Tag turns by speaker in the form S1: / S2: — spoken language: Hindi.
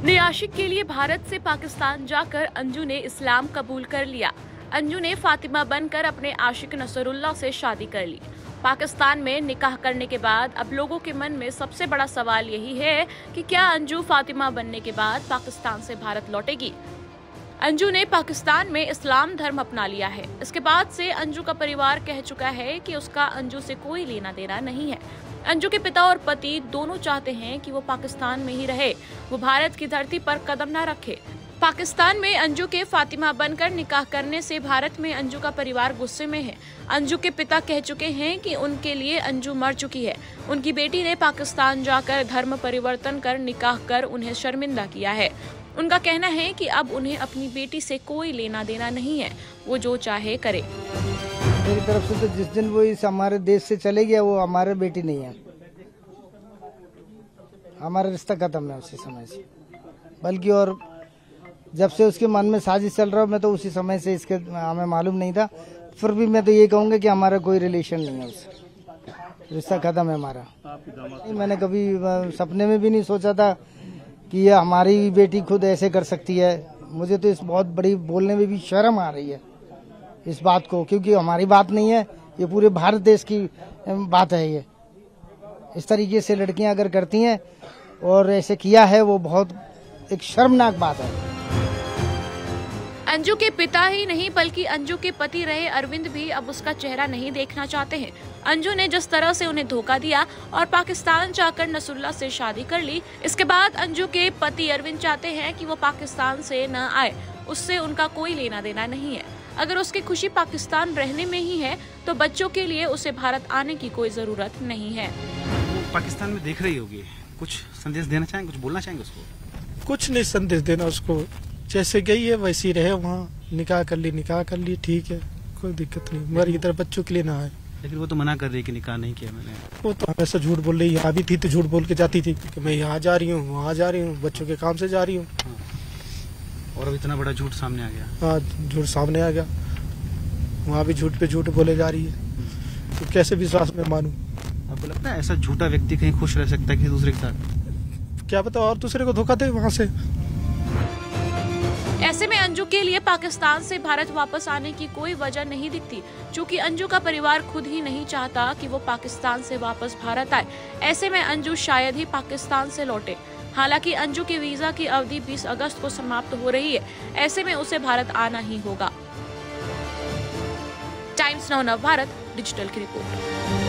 S1: अपने आशिक के लिए भारत से पाकिस्तान जाकर अंजू ने इस्लाम कबूल कर लिया। अंजू ने फातिमा बनकर अपने आशिक नसरुल्लाह से शादी कर ली। पाकिस्तान में निकाह करने के बाद अब लोगों के मन में सबसे बड़ा सवाल यही है कि क्या अंजू फातिमा बनने के बाद पाकिस्तान से भारत लौटेगी। अंजू ने पाकिस्तान में इस्लाम धर्म अपना लिया है। इसके बाद से अंजू का परिवार कह चुका है कि उसका अंजू से कोई लेना देना नहीं है। अंजू के पिता और पति दोनों चाहते हैं कि वो पाकिस्तान में ही रहे, वो भारत की धरती पर कदम न रखे। पाकिस्तान में अंजू के फातिमा बनकर निकाह करने से भारत में अंजू का परिवार गुस्से में है। अंजू के पिता कह चुके हैं कि उनके लिए अंजू मर चुकी है। उनकी बेटी ने पाकिस्तान जाकर धर्म परिवर्तन कर निकाह कर उन्हें शर्मिंदा किया है। उनका कहना है कि अब उन्हें अपनी बेटी से कोई लेना देना नहीं है, वो जो चाहे करे।
S2: मेरी तरफ से तो जिस दिन वो इस हमारे देश से चले गया वो हमारे बेटी नहीं है, हमारा रिश्ता खत्म है उसी समय से। बल्कि और जब से उसके मन में साजिश चल रहा है, मैं तो उसी समय से इसके हमें मालूम नहीं था। फिर भी मैं तो ये कहूँगा कि हमारा कोई रिलेशन नहीं है उससे, रिश्ता खत्म है हमारा। मैंने कभी सपने में भी नहीं सोचा था कि ये हमारी बेटी खुद ऐसे कर सकती है। मुझे तो इस बहुत बड़ी बोलने में भी शर्म आ रही है इस बात को, क्योंकि हमारी बात नहीं है, ये पूरे भारत देश की बात है। ये इस तरीके से लड़कियां अगर करती हैं और ऐसे किया है, वो बहुत एक शर्मनाक बात है।
S1: अंजू के पिता ही नहीं बल्कि अंजू के पति रहे अरविंद भी अब उसका चेहरा नहीं देखना चाहते हैं। अंजू ने जिस तरह से उन्हें धोखा दिया और पाकिस्तान जाकर नसरुल्लाह से शादी कर ली, इसके बाद अंजू के पति अरविंद चाहते हैं कि वो पाकिस्तान से न आए, उससे उनका कोई लेना देना नहीं है। अगर उसकी खुशी पाकिस्तान रहने में ही है तो बच्चों के लिए उसे भारत आने की कोई जरूरत नहीं है।
S3: वो पाकिस्तान में देख रही होगी, कुछ संदेश देना चाहेंगे, कुछ बोलना चाहेंगे उसको?
S4: कुछ नहीं संदेश देना उसको, जैसे गई है वैसी रहे, वहाँ निकाह कर ली, ठीक है, कोई दिक्कत नहीं, मगर इधर बच्चों के लिए ना आए। लेकिन
S3: वो तो मना कर रही कि निकाह नहीं किया मैंने।
S4: वो तो हमेशा झूठ बोल रही, यहाँ भी थी तो झूठ बोल के जाती थी कि मैं यहाँ जा रही हूँ, वहाँ जा रही हूँ, बच्चों के काम से जा रही हूँ।
S3: और अब इतना बड़ा झूठ सामने आ गया।
S4: हाँ, झूठ सामने आ गया, वहाँ भी झूठ पे झूठ बोले जा रही है, तो कैसे विश्वास में मानूं?
S3: आपको लगता है ऐसा झूठा व्यक्ति कहीं खुश रह सकता है किसी दूसरे के साथ?
S4: क्या पता और दूसरे को धोखा दे वहाँ से।
S1: ऐसे में अंजू के लिए पाकिस्तान से भारत वापस आने की कोई वजह नहीं दिखती, क्योंकि अंजू का परिवार खुद ही नहीं चाहता कि वो पाकिस्तान से वापस भारत आए। ऐसे में अंजू शायद ही पाकिस्तान से लौटे। हालांकि अंजू के वीजा की अवधि 20 अगस्त को समाप्त हो रही है, ऐसे में उसे भारत आना ही होगा। टाइम्स नाउ नव भारत डिजिटल की रिपोर्ट।